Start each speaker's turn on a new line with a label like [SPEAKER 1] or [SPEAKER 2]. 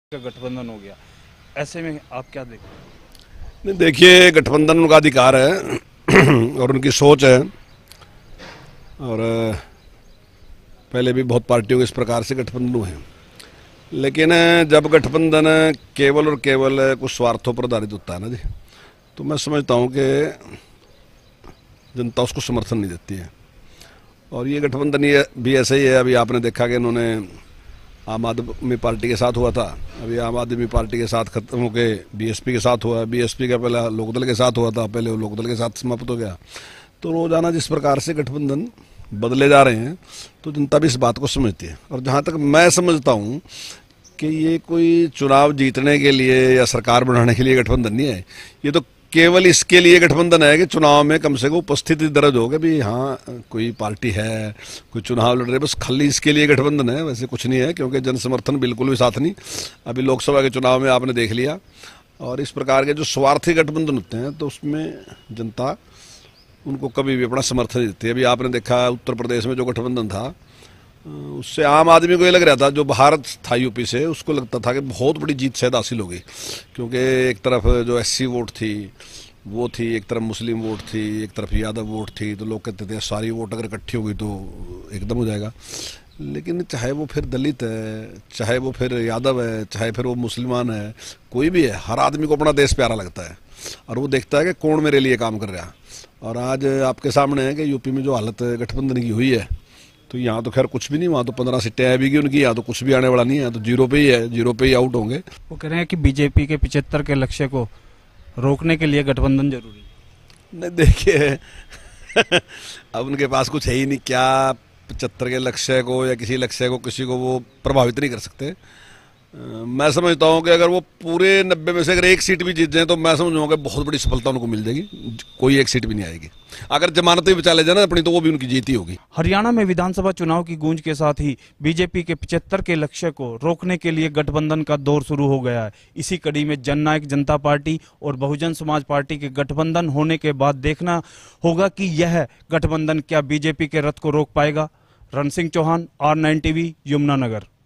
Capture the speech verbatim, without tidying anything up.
[SPEAKER 1] का गठबंधन हो गया, ऐसे में आप क्या देखते हैं?
[SPEAKER 2] नहीं, देखिए, गठबंधन उनका अधिकार है और उनकी सोच है। और पहले भी बहुत पार्टियों के इस प्रकार से गठबंधन हुए हैं, लेकिन जब गठबंधन केवल और केवल कुछ स्वार्थों पर आधारित होता है ना जी, तो मैं समझता हूँ कि जनता उसको समर्थन नहीं देती है। और ये गठबंधन ये भी ऐसा ही है। अभी आपने देखा कि इन्होंने आम आदमी पार्टी के साथ हुआ था, अभी आम आदमी पार्टी के साथ खत्म होके बीएसपी के साथ हुआ, बीएसपी का पहला लोकदल के साथ हुआ था, पहले वो लोकदल के साथ समाप्त हो गया। तो रोजाना जिस प्रकार से गठबंधन बदले जा रहे हैं, तो जनता भी इस बात को समझती है। और जहाँ तक मैं समझता हूँ कि ये कोई चुनाव जीतने के लिए या सरकार बनाने के लिए गठबंधन नहीं है, ये तो केवल इसके लिए गठबंधन है कि चुनाव में कम से कम उपस्थिति दर्ज हो कि भी हाँ कोई पार्टी है, कोई चुनाव लड़ रहे, बस खाली इसके लिए गठबंधन है। वैसे कुछ नहीं है, क्योंकि जन समर्थन बिल्कुल भी साथ नहीं। अभी लोकसभा के चुनाव में आपने देख लिया। और इस प्रकार के जो स्वार्थी गठबंधन होते हैं, तो उसमें जनता उनको कभी भी अपना समर्थन नहीं देती है। अभी आपने देखा उत्तर प्रदेश में जो गठबंधन था, उससे आम आदमी को ये लग रहा था, जो भारत था यूपी से, उसको लगता था कि बहुत बड़ी जीत शायद हासिल होगी, क्योंकि एक तरफ जो एससी वोट थी वो थी, एक तरफ मुस्लिम वोट थी, एक तरफ यादव वोट थी। तो लोग कहते थे सारी वोट अगर इकट्ठी होगी तो एकदम हो जाएगा। लेकिन चाहे वो फिर दलित है, चाहे वो फिर यादव है, चाहे फिर वो मुसलमान है, कोई भी है, हर आदमी को अपना देश प्यारा लगता है और वो देखता है कि कौन मेरे लिए काम कर रहा है। और आज आपके सामने है कि यूपी में जो हालत गठबंधन की हुई है, तो यहाँ तो खैर कुछ भी नहीं, वहाँ तो पंद्रह सीटें आई भी की उनकी, यहाँ तो कुछ भी आने वाला नहीं है, तो जीरो पे ही है, जीरो पे ही आउट होंगे।
[SPEAKER 1] वो कह रहे हैं कि बीजेपी के पिछहत्तर के लक्ष्य को रोकने के लिए गठबंधन जरूरी है।
[SPEAKER 2] नहीं, देखिए अब उनके पास कुछ है ही नहीं, क्या पचहत्तर के लक्ष्य को या किसी लक्ष्य को किसी को वो प्रभावित नहीं कर सकते। आ, मैं समझता हूँ कि अगर वो पूरे नब्बे में से अगर एक सीट भी जीत जाए, तो मैं समझूंगा कि बहुत बड़ी सफलता उनको मिल जाएगी। कोई एक सीट भी नहीं आएगी। अगर जमानत भी बचा ले जाए ना अपनी, तो वो भी उनकी जीत ही होगी।
[SPEAKER 1] हरियाणा में विधानसभा चुनाव की गूंज के साथ ही बीजेपी के पिछहत्तर के लक्ष्य को रोकने के लिए गठबंधन का दौर शुरू हो गया है। इसी कड़ी में जननायक जनता पार्टी और बहुजन समाज पार्टी के गठबंधन होने के बाद देखना होगा कि यह गठबंधन क्या बीजेपी के रथ को रोक पाएगा। Ran Singh Chauhan, R nine TV, Yamunanagar.